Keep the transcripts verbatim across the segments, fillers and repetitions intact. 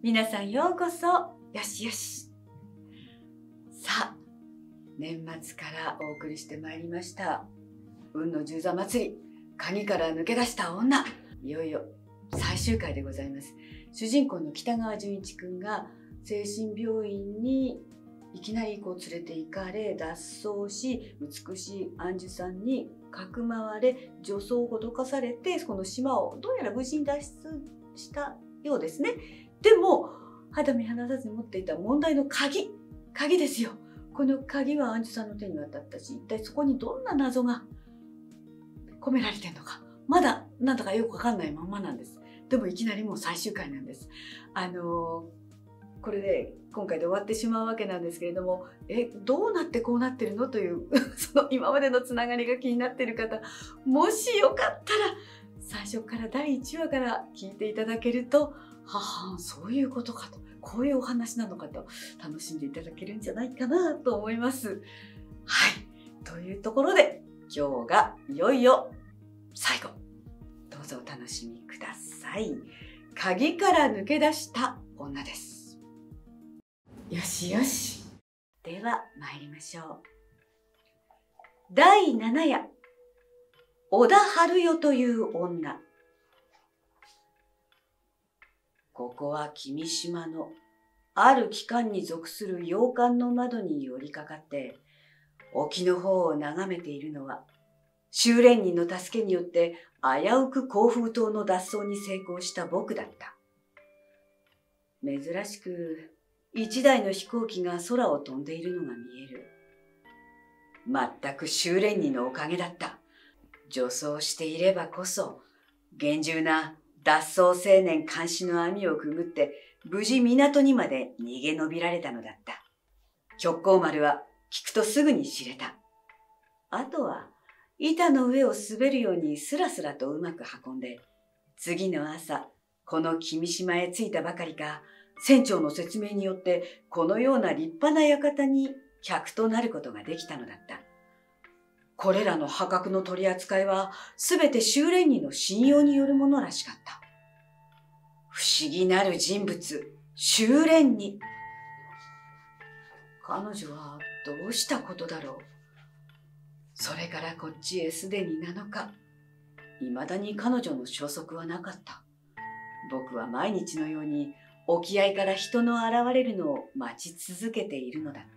皆さんようこそ。よしよし。さあ、年末からお送りしてまいりました運の十座祭り、鍵から抜け出した女。いよいよ最終回でございます。主人公の北川純一くんが精神病院にいきなりこう連れて行かれ、脱走し、美しいアンジュさんにかくまわれ、女装を施されて、この島をどうやら無事に脱出したようですね。でも肌身離さずに持っていた問題の鍵鍵ですよ。この鍵はアンジュさんの手に渡ったし、一体そこにどんな謎が込められてるのか、まだなんだかよくわかんないままなんです。でもいきなりもう最終回なんです。あのー、これで今回で終わってしまうわけなんですけれども、えどうなってこうなってるのというその今までのつながりが気になっている方、もしよかったら最初からだいいちわから聞いていただけると、ははそういうことかと、こういうお話なのかと楽しんでいただけるんじゃないかなと思います。はい、というところで今日がいよいよ最後、どうぞお楽しみください。鍵から抜け出した女です。よしよし。では参りましょう。だいなな夜、小田春代という女。ここは君島のある機関に属する洋館の窓に寄りかかって沖の方を眺めているのは、修練人の助けによって危うく甲府島の脱走に成功した僕だった。珍しく一台の飛行機が空を飛んでいるのが見える。全く修練人のおかげだった。女装していればこそ厳重な脱走青年監視の網をくぐって無事港にまで逃げ延びられたのだった。極光丸は聞くとすぐに知れた。あとは板の上を滑るようにスラスラとうまく運んで、次の朝この君島へ着いたばかりか、船長の説明によってこのような立派な館に客となることができたのだった。これらの破格の取り扱いはすべて修練人の信用によるものらしかった。不思議なる人物、修練人。彼女はどうしたことだろう。それからこっちへすでになのか、いまだに彼女の消息はなかった。僕は毎日のように沖合から人の現れるのを待ち続けているのだった。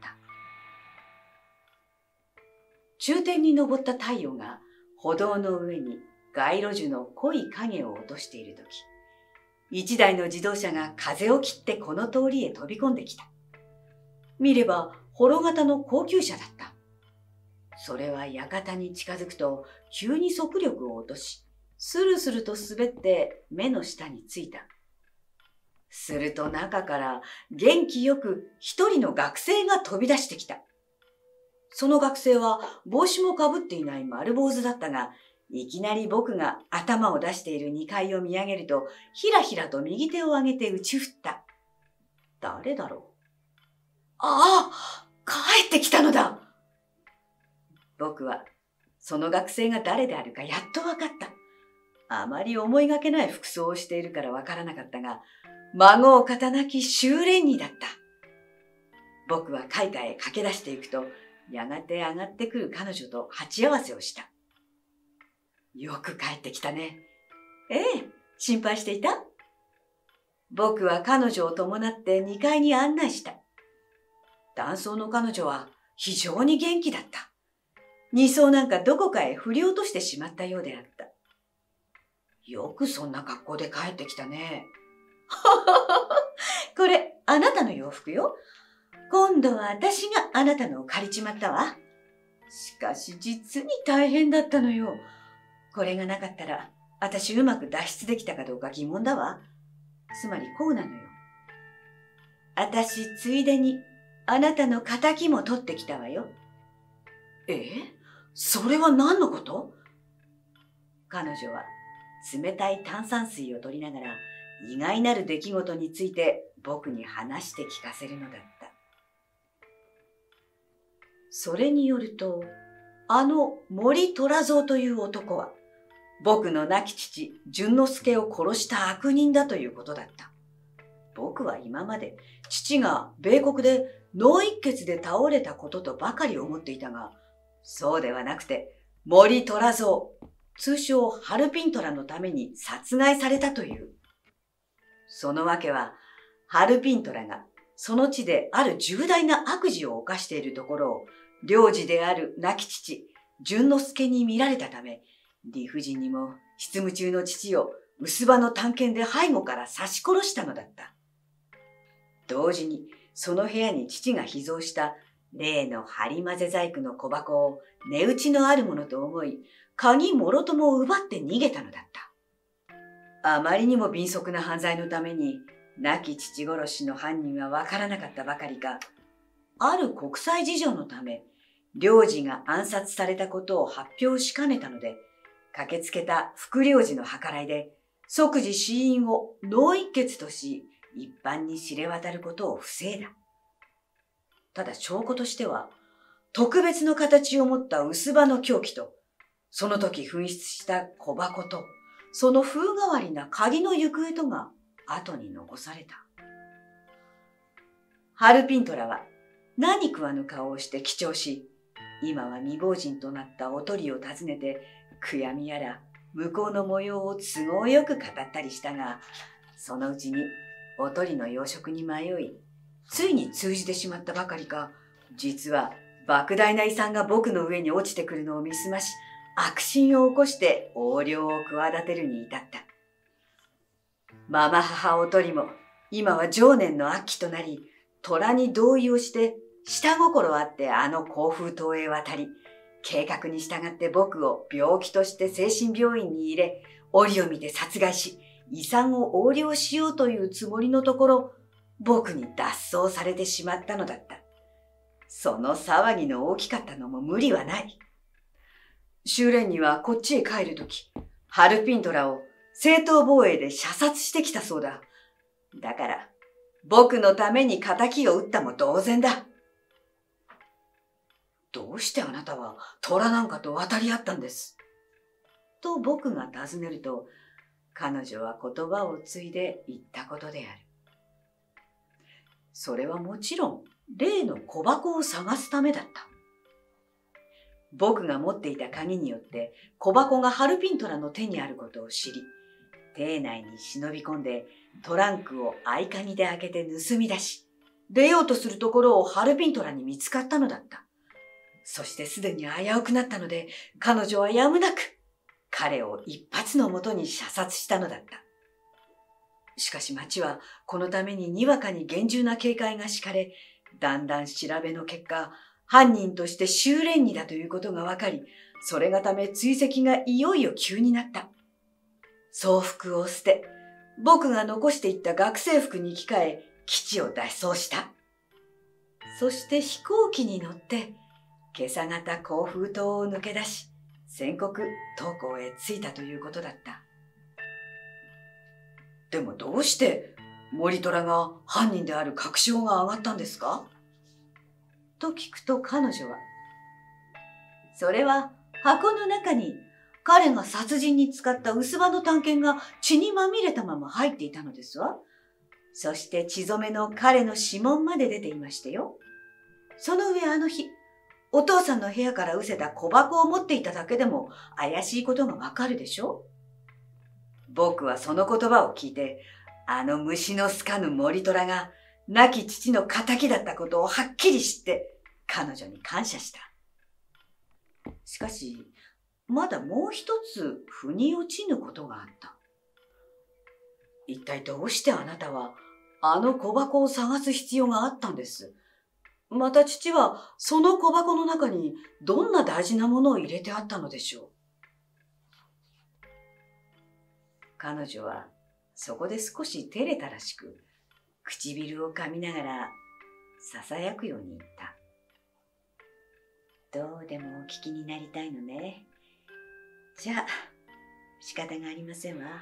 中天に昇った太陽が歩道の上に街路樹の濃い影を落としているとき、一台の自動車が風を切ってこの通りへ飛び込んできた。見ればホロ型の高級車だった。それは館に近づくと急に速力を落とし、スルスルと滑って目の下についた。すると中から元気よく一人の学生が飛び出してきた。その学生は帽子もかぶっていない丸坊主だったが、いきなり僕が頭を出しているにかいを見上げると、ひらひらと右手を上げて打ち振った。誰だろう。ああ、帰ってきたのだ。僕はその学生が誰であるかやっとわかった。あまり思いがけない服装をしているからわからなかったが、孫を肩なき修練にだった。僕は階下へ駆け出していくと、やがて上がってくる彼女と鉢合わせをした。よく帰ってきたね。ええ、心配していた？僕は彼女を伴ってにかいに案内した。男装の彼女は非常に元気だった。にそうなんかどこかへ振り落としてしまったようであった。よくそんな格好で帰ってきたね。これ、あなたの洋服よ。今度は私があなたのを借りちまったわ。しかし実に大変だったのよ。これがなかったら私うまく脱出できたかどうか疑問だわ。つまりこうなのよ。私ついでにあなたの仇も取ってきたわよ。え？それは何のこと？彼女は冷たい炭酸水を取りながら意外なる出来事について僕に話して聞かせるのだった。それによると、あの森虎蔵という男は僕の亡き父、淳之介を殺した悪人だということだった。 僕は今まで父が米国で脳一血で倒れたこととばかり思っていたが、そうではなくて森虎蔵、通称ハルピントラのために殺害されたという。そのわけは、ハルピントラがその地である重大な悪事を犯しているところを、領事である亡き父、淳之介に見られたため、理不尽にも執務中の父を薄葉の短剣で背後から刺し殺したのだった。同時にその部屋に父が秘蔵した例の針混ぜ細工の小箱を値打ちのあるものと思い、鍵もろとも奪って逃げたのだった。あまりにも敏速な犯罪のために、亡き父殺しの犯人はわからなかったばかりか、ある国際事情のため、領事が暗殺されたことを発表しかねたので、駆けつけた副領事の計らいで、即時死因を脳一血とし、一般に知れ渡ることを防いだ。ただ証拠としては、特別の形を持った薄葉の凶器と、その時紛失した小箱と、その風変わりな鍵の行方とが後に残された。ハルピントラは何食わぬ顔をして記帳し、今は未亡人となったおとりを訪ねて、悔やみやら向こうの模様を都合よく語ったりしたが、そのうちにおとりの養殖に迷い、ついに通じてしまったばかりか、実は莫大な遺産が僕の上に落ちてくるのを見すまし、悪心を起こして横領を企てるに至った。ママ母おとりも今は常年の悪鬼となり、虎に同意をして下心あってあの甲府島へ渡り、計画に従って僕を病気として精神病院に入れ、折を見て殺害し、遺産を横領しようというつもりのところ、僕に脱走されてしまったのだった。その騒ぎの大きかったのも無理はない。修練にはこっちへ帰るとき、ハルピントラを正当防衛で射殺してきたそうだ。だから、僕のために仇を撃ったも同然だ。どうしてあなたは虎なんかと渡り合ったんです？と僕が尋ねると、彼女は言葉を継いで言ったことである。それはもちろん、例の小箱を探すためだった。僕が持っていた鍵によって小箱がハルピントラの手にあることを知り、邸内に忍び込んでトランクを合鍵で開けて盗み出し、出ようとするところをハルピントラに見つかったのだった。そしてすでに危うくなったので、彼女はやむなく彼を一発のもとに射殺したのだった。しかし町はこのためににわかに厳重な警戒が敷かれ、だんだん調べの結果、犯人として修練にだということが分かり、それがため追跡がいよいよ急になった。喪服を捨て、僕が残していった学生服に着替え、基地を脱走した。そして飛行機に乗って、今朝方甲府島を抜け出し、宣告東港へ着いたということだった。でもどうして森虎が犯人である確証が上がったんですか？と聞くと彼女は、それは箱の中に彼が殺人に使った薄葉の短剣が血にまみれたまま入っていたのですわ。そして血染めの彼の指紋まで出ていましたよ。その上あの日、お父さんの部屋から失せた小箱を持っていただけでも怪しいことがわかるでしょ？僕はその言葉を聞いて、あの虫のすかぬ森虎が亡き父の仇だったことをはっきり知って、彼女に感謝した。しかし、まだもう一つ腑に落ちぬことがあった。一体どうしてあなたはあの小箱を探す必要があったんです？また父はその小箱の中にどんな大事なものを入れてあったのでしょう？彼女はそこで少し照れたらしく、唇を噛みながら囁くように言った。どうでもお聞きになりたいのね。じゃあ仕方がありませんわ。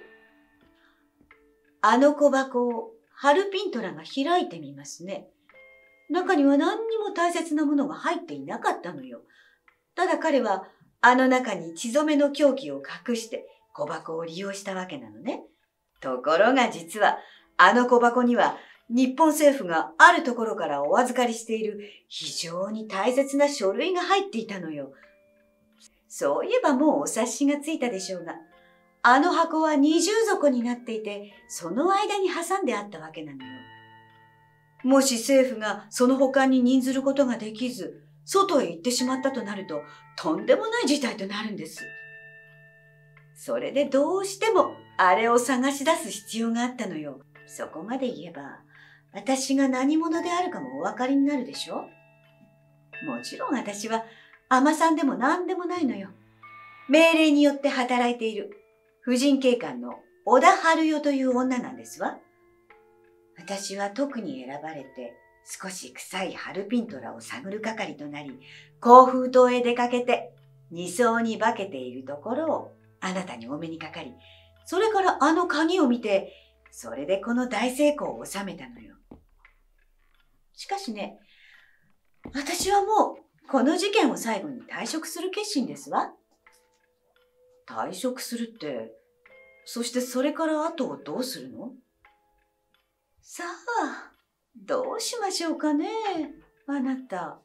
あの小箱をハルピントラが開いてみますね。中には何にも大切なものが入っていなかったのよ。ただ彼はあの中に血染めの凶器を隠して小箱を利用したわけなのね。ところが実はあの小箱には日本政府があるところからお預かりしている非常に大切な書類が入っていたのよ。そういえばもうお察しがついたでしょうが、あの箱は二重底になっていて、その間に挟んであったわけなのよ。もし政府がその保管に任ずることができず、外へ行ってしまったとなると、とんでもない事態となるんです。それでどうしてもあれを探し出す必要があったのよ。そこまで言えば、私が何者であるかもお分かりになるでしょ？もちろん私は尼さんでも何でもないのよ。命令によって働いている婦人警官の小田春代という女なんですわ。私は特に選ばれて少し臭いハルピントラを探る係となり、甲府島へ出かけて二層に化けているところをあなたにお目にかかり、それからあの鍵を見て、それでこの大成功を収めたのよ。しかしね、私はもうこの事件を最後に退職する決心ですわ。退職するって、そしてそれから後をどうするの？さあ、どうしましょうかね、あなた。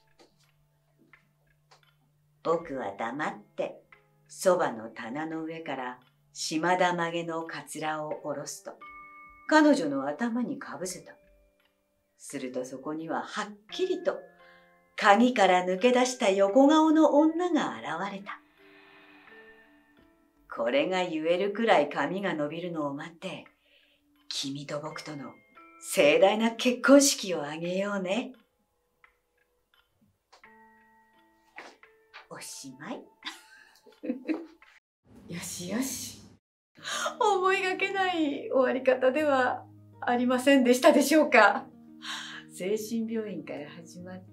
僕は黙ってそばの棚の上から島田曲げのかつらを下ろすと、彼女の頭にかぶせた。するとそこにははっきりと鍵から抜け出した横顔の女が現れた。これが言えるくらい髪が伸びるのを待って、君と僕との盛大な結婚式を挙げようね。おしまい。よしよし。思いがけない終わり方ではありませんでしたでしょうか。精神病院から始まって、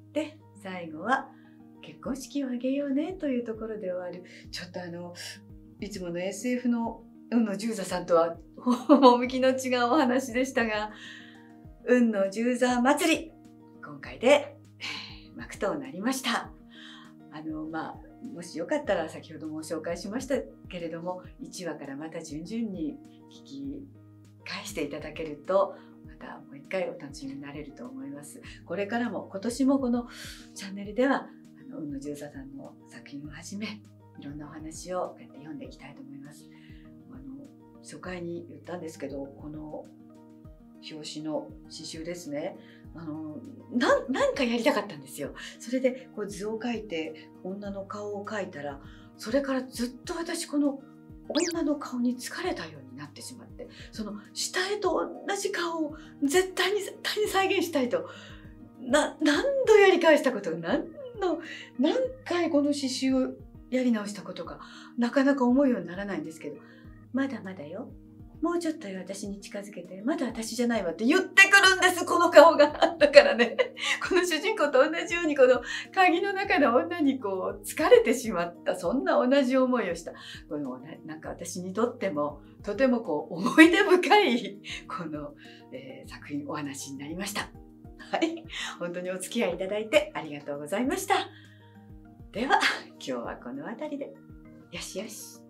最後は結婚式を挙げようねというところで終わる。ちょっとあの、いつもの エスエフ の雲野十座さんとは趣の違うお話でしたが、雲野十座祭り、今回で幕となりました。あの、まあ、もしよかったら先ほども紹介しましたけれども、いちわからまた順々に聞き返していただけると、またもう一回お楽しみになれると思います。これからも今年もこのチャンネルではあの雲野十座さんの作品をはじめ、いろんなお話をこうやって読んでいきたいと思います。あの初回に言ったんですけど、この表紙の刺繍ですね、あのななんかやりたかったんですよ。それでこう図を描いて女の顔を描いたら、それからずっと私この女の顔に疲れたようになってしまって、その下絵と同じ顔を絶対に絶対に再現したいとな何度やり返したことが、何の何回この刺繍をやり直したことか、なかなか思うようにならないんですけど、まだまだよ、もうちょっと私に近づけて、まだ私じゃないわって言ってくるんです、この顔が。だからね、この主人公と同じようにこの鍵の中の女にこう疲れてしまった、そんな同じ思いをしたこのなんか私にとってもとてもこう思い出深いこの、えー、作品お話になりました。はい、本当にお付き合いいただいてありがとうございました。では今日はこの辺りで。よしよし。